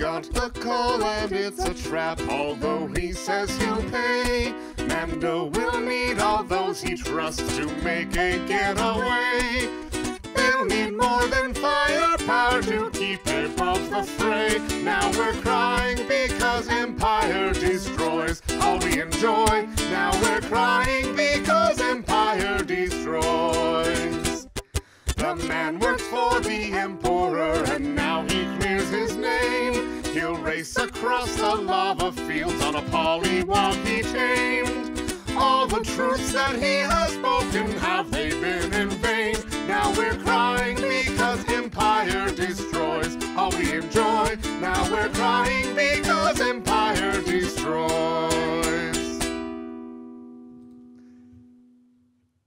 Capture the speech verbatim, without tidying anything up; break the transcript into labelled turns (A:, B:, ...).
A: got the call and it's a trap. Although he says he'll pay, Mando will need all those he trusts to make a getaway. They'll need more than firepower to keep above the fray. Now we're crying because Empire destroys all we enjoy. Now we're crying because Empire destroys. The man works for the Emperor and now he clears his name. He'll race across the lava fields on a pollywog he tamed. All the truths that he has spoken